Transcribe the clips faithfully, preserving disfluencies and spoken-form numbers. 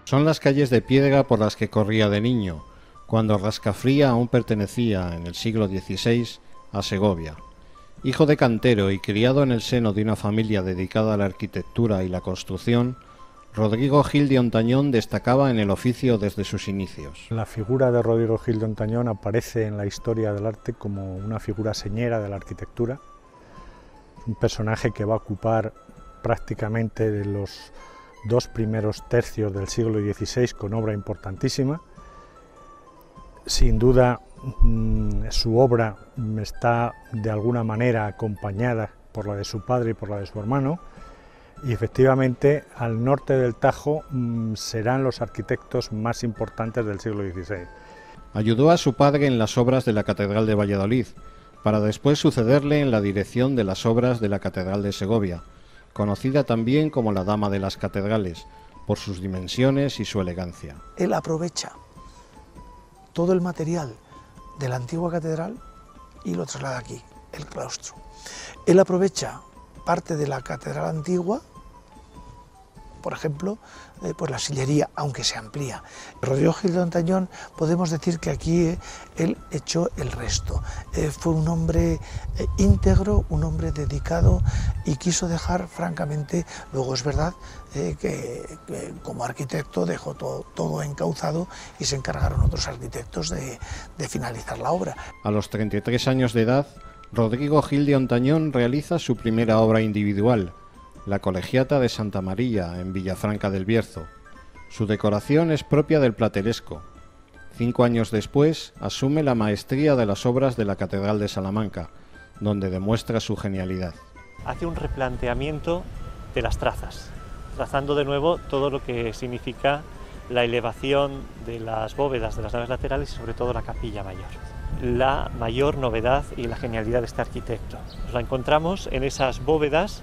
Son las calles de piedra por las que corría de niño, cuando Rascafría aún pertenecía, en el siglo dieciséis, a Segovia. Hijo de cantero y criado en el seno de una familia dedicada a la arquitectura y la construcción, Rodrigo Gil de Ontañón destacaba en el oficio desde sus inicios. La figura de Rodrigo Gil de Ontañón aparece en la historia del arte como una figura señera de la arquitectura, un personaje que va a ocupar prácticamente de los dos primeros tercios del siglo dieciséis con obra importantísima. Sin duda, su obra está de alguna manera acompañada por la de su padre y por la de su hermano, y efectivamente al norte del Tajo serán los arquitectos más importantes del siglo dieciséis. Ayudó a su padre en las obras de la Catedral de Valladolid, para después sucederle en la dirección de las obras de la Catedral de Segovia, conocida también como la Dama de las Catedrales, por sus dimensiones y su elegancia. Él aprovecha todo el material de la antigua catedral y lo traslada aquí, el claustro. Él aprovecha parte de la catedral antigua, por ejemplo, eh, pues la sillería, aunque se amplía. Rodrigo Gil de Ontañón, podemos decir que aquí eh, él echó el resto. Eh, fue un hombre eh, íntegro, un hombre dedicado y quiso dejar, francamente, luego es verdad eh, que, que como arquitecto dejó todo, todo encauzado y se encargaron otros arquitectos de, de finalizar la obra. A los treinta y tres años de edad, Rodrigo Gil de Ontañón realiza su primera obra individual, la Colegiata de Santa María, en Villafranca del Bierzo. Su decoración es propia del plateresco. Cinco años después, asume la maestría de las obras de la Catedral de Salamanca, donde demuestra su genialidad. Hace un replanteamiento de las trazas, trazando de nuevo todo lo que significa la elevación de las bóvedas de las naves laterales y sobre todo la capilla mayor. La mayor novedad y la genialidad de este arquitecto. Nos la encontramos en esas bóvedas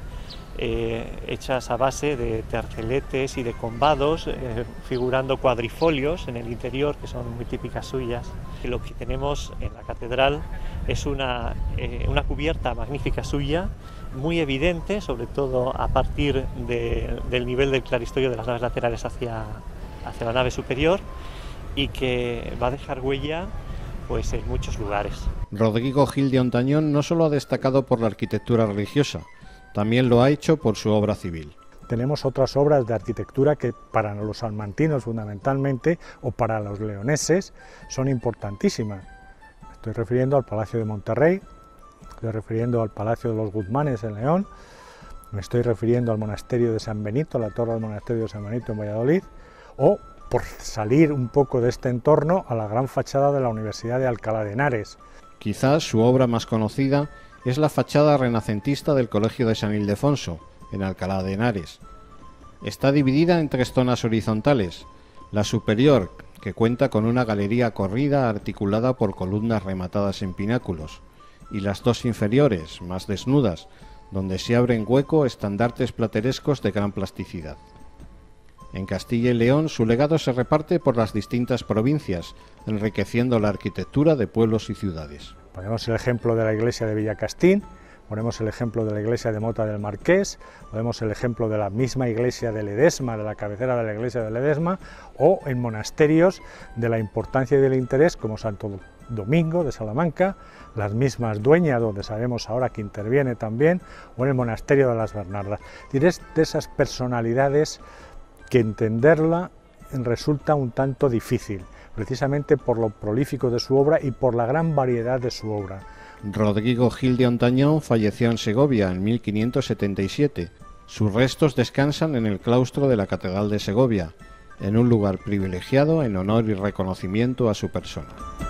eh, hechas a base de terceletes y de combados, eh, figurando cuadrifolios en el interior, que son muy típicas suyas. Y lo que tenemos en la catedral es una, eh, una cubierta magnífica suya, muy evidente, sobre todo a partir de, del nivel del claristorio de las naves laterales hacia, hacia la nave superior, y que va a dejar huella pues en muchos lugares. Rodrigo Gil de Ontañón no solo ha destacado por la arquitectura religiosa, también lo ha hecho por su obra civil. Tenemos otras obras de arquitectura que para los salmantinos fundamentalmente, o para los leoneses, son importantísimas. Me estoy refiriendo al Palacio de Monterrey, me estoy refiriendo al Palacio de los Guzmanes en León, me estoy refiriendo al Monasterio de San Benito, la torre del Monasterio de San Benito en Valladolid, o, por salir un poco de este entorno, a la gran fachada de la Universidad de Alcalá de Henares. Quizás su obra más conocida es la fachada renacentista del Colegio de San Ildefonso, en Alcalá de Henares. Está dividida en tres zonas horizontales: la superior, que cuenta con una galería corrida articulada por columnas rematadas en pináculos, y las dos inferiores, más desnudas, donde se abren hueco estandartes platerescos de gran plasticidad. En Castilla y León su legado se reparte por las distintas provincias, enriqueciendo la arquitectura de pueblos y ciudades. Ponemos el ejemplo de la iglesia de Villacastín, ponemos el ejemplo de la iglesia de Mota del Marqués, ponemos el ejemplo de la misma iglesia de Ledesma, de la cabecera de la iglesia de Ledesma, o en monasterios de la importancia y del interés como Santo Domingo de Salamanca, las mismas Dueñas, donde sabemos ahora que interviene también, o en el monasterio de las Bernardas. Es de esas personalidades que entenderla resulta un tanto difícil, precisamente por lo prolífico de su obra y por la gran variedad de su obra. Rodrigo Gil de Ontañón falleció en Segovia en mil quinientos setenta y siete. Sus restos descansan en el claustro de la Catedral de Segovia, en un lugar privilegiado en honor y reconocimiento a su persona.